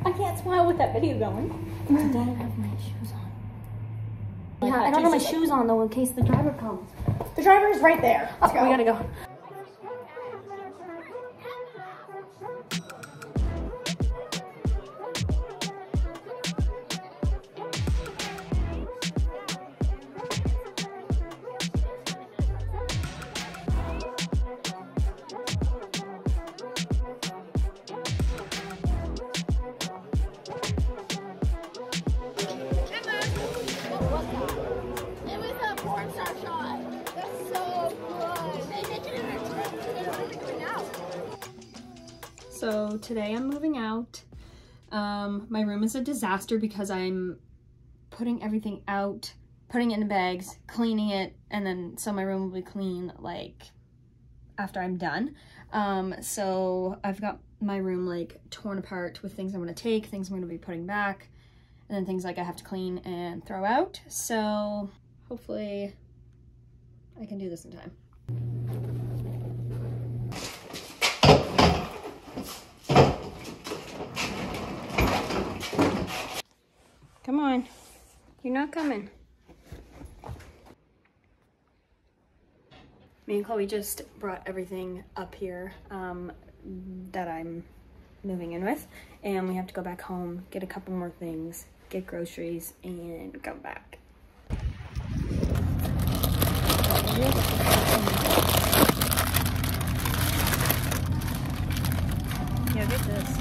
I can't smile with that video going. Today I have my shoes on. Yeah, I don't have my shoes on though in case the driver comes. The driver is right there. Let's go. We gotta go. So today I'm moving out. My room is a disaster because I'm putting everything out, putting it in bags, cleaning it, and then so my room will be clean like after I'm done. So I've got my room like torn apart with things I'm gonna take, things I'm gonna be putting back, and then things like I have to clean and throw out. So hopefully I can do this in time. Come on, you're not coming. Me and Chloe just brought everything up here that I'm moving in with, and we have to go back home, get a couple more things, get groceries, and come back. Yeah, get this.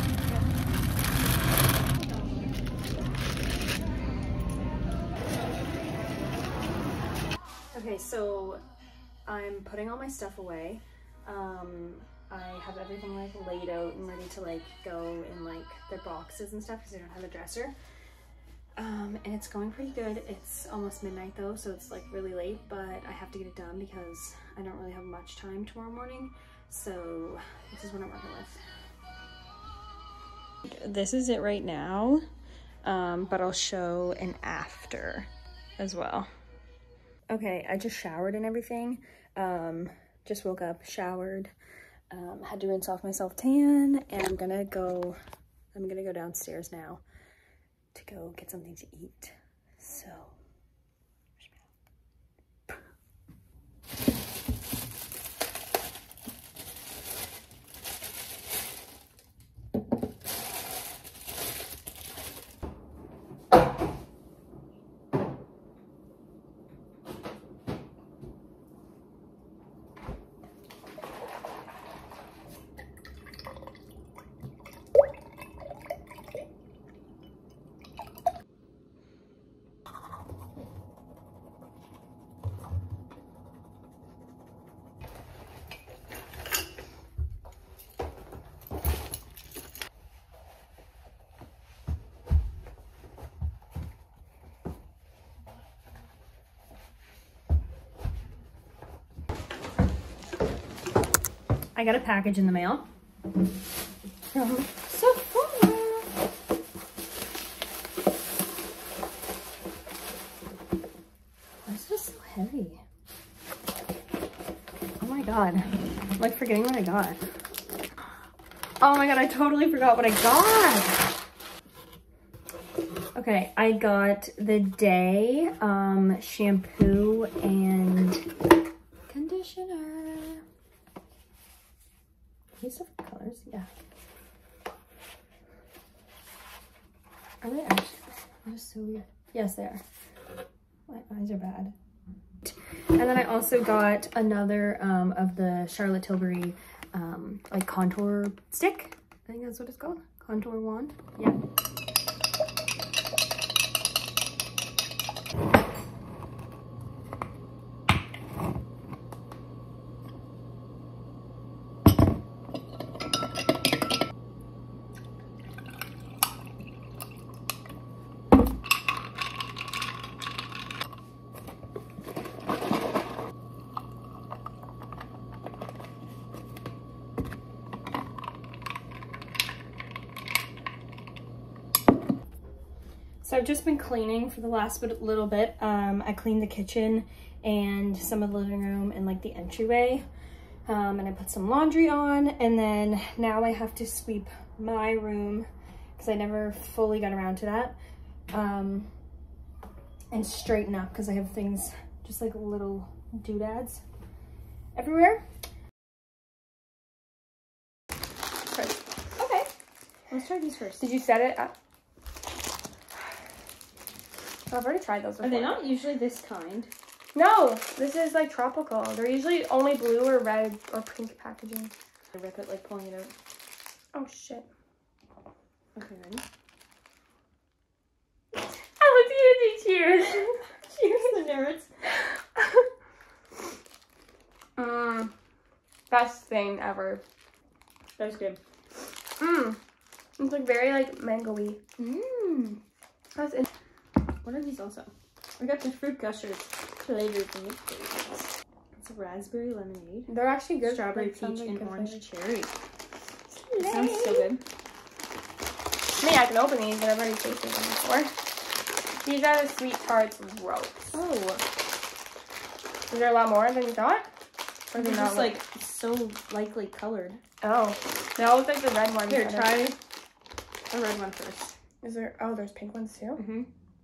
Okay, so I'm putting all my stuff away. I have everything like laid out and ready to like go in like their boxes and stuff because I don't have a dresser. And it's going pretty good. It's almost midnight though, so it's like really late, but I have to get it done because I don't really have much time tomorrow morning. So this is what I'm working with. This is it right now, but I'll show an after as well. Okay, I just showered and everything. Just woke up, showered, had to rinse off my self-tan, and I'm gonna go downstairs now to go get something to eat. So, I got a package in the mail from Sephora. This is so heavy. Oh my god. I'm like forgetting what I got. Oh my god, I totally forgot what I got. Okay, I got the Day shampoo and conditioner. These different colors, yeah. Are they actually? That is so weird. Yes, they are. My eyes are bad. And then I also got another of the Charlotte Tilbury like contour stick. I think that's what it's called. Contour wand. Yeah. So I've just been cleaning for the last little bit. I cleaned the kitchen and some of the living room and like the entryway. And I put some laundry on, and then now I have to sweep my room, because I never fully got around to that. And straighten up because I have things just like little doodads everywhere. Okay, let's try these first. Did you set it up? I've already tried those before. Are they not usually this kind? No, this is like tropical. They're usually only blue or red or pink packaging. I rip it like pulling it out. Oh shit. Okay, ready? I looked at you and cheers. Cheers, the nerds. Best thing ever. That's good. It's like very like mango-y. That's in What are these also? We got the fruit gushers flavored from the favorites. It's a raspberry lemonade. They're actually good. Strawberry Like, peach and good orange flavor. cherry. It sounds so good. I mean, I can open these, but I've already tasted them before. These are the sweet tarts ropes. Oh, Is there a lot more than you thought? Or they're they just not like so lightly colored. Oh, they all look like the red ones. Here, kind of. try the red one first. Is there? Oh, there's pink ones too. Mm-hmm.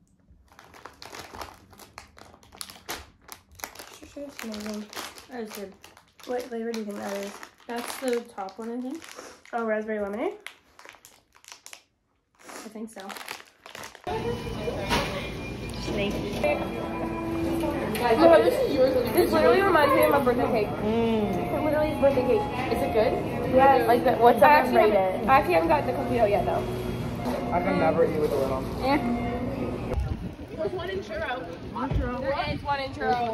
It's amazing. That is good. What flavor do you think that is? That's the top one, I think. Oh, raspberry lemonade. I think so. Snake. Oh, this is yours. This literally reminds me of my birthday cake. It literally is birthday cake. Is it good? Yeah. Like the, what's up? I actually haven't gotten the cookie out yet though. I can never eat with a little. Yeah. There's one in churro. There is one in churro.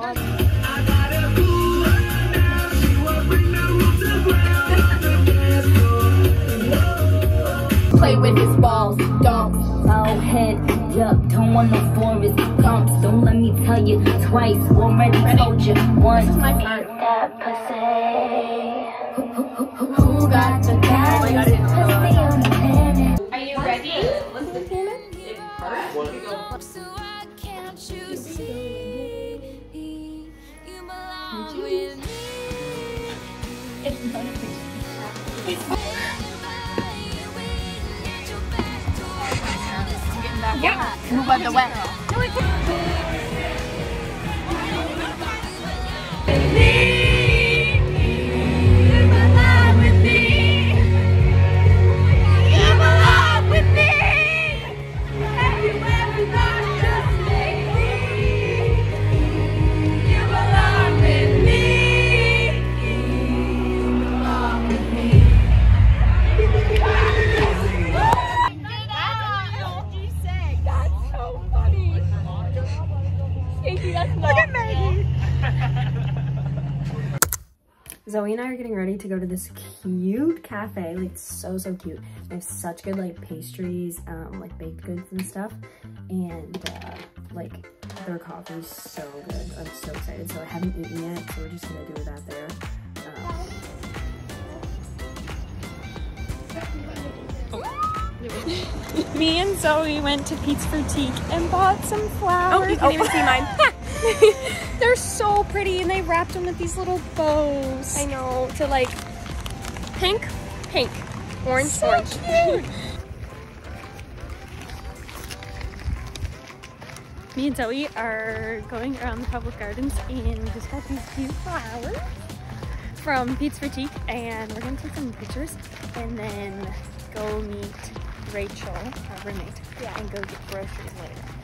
Play with his balls, donks, all head up, don't want no forest bumps. Don't let me tell you twice, already told you once. This is my favorite. That pussy. Who got the balance? Are you ready? Listen to it. Yep. Move on the way. Zoe and I are getting ready to go to this cute cafe. Like, it's so cute. They have such good like pastries, like baked goods and stuff, and like their coffee is so good. I'm so excited. So I haven't eaten yet, so we're just gonna do that there. Me and Zoe went to Pete's Boutique and bought some flowers. Oh, you can't even see mine. They're so pretty, and they wrapped them with these little bows. I know, to like pink, orange, So orange. cute. Me and Zoe are going around the public gardens, and we just got these cute flowers from Pete's Boutique, and we're gonna take some pictures and then go meet Rachel, our roommate, and go get groceries later.